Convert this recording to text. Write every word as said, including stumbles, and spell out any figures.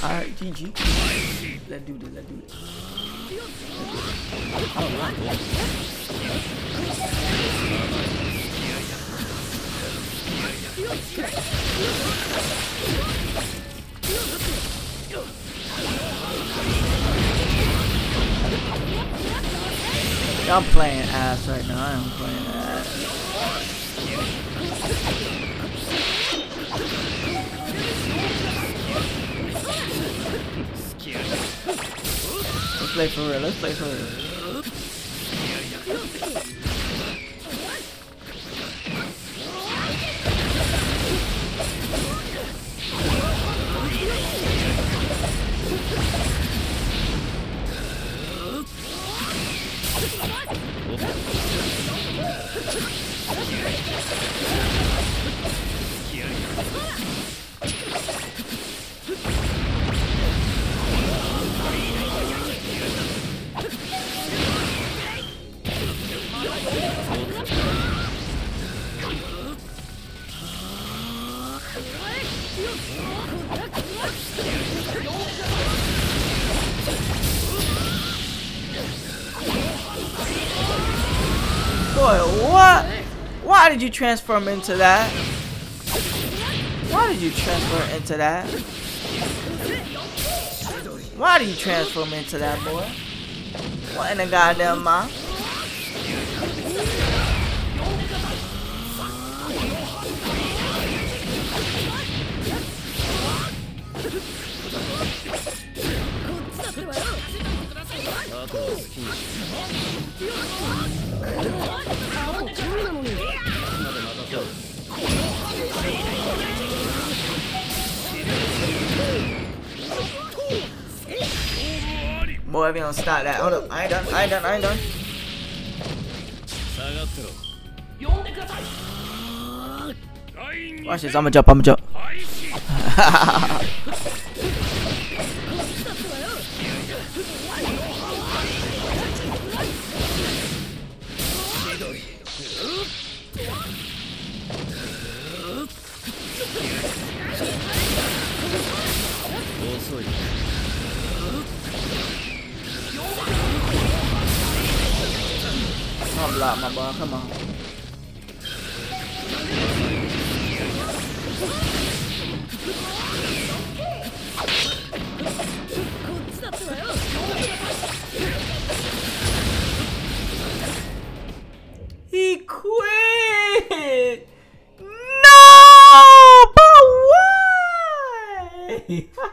Alright, G G. Let's do this, let's do this. Alright. I'm playing ass right now. I am playing ass. Let's play for real. Let's play for real. Boy, what? Why did you transform into that? Why did you transform into that? Why did you transform into that, boy? What in the goddamn mouth? Boy, we don't stop that. Hold up. I ain't done. I ain't done. I ain't done. Watch this. I'ma jump. I'ma jump. Come on, block my boy, come on. He quit! No! But why?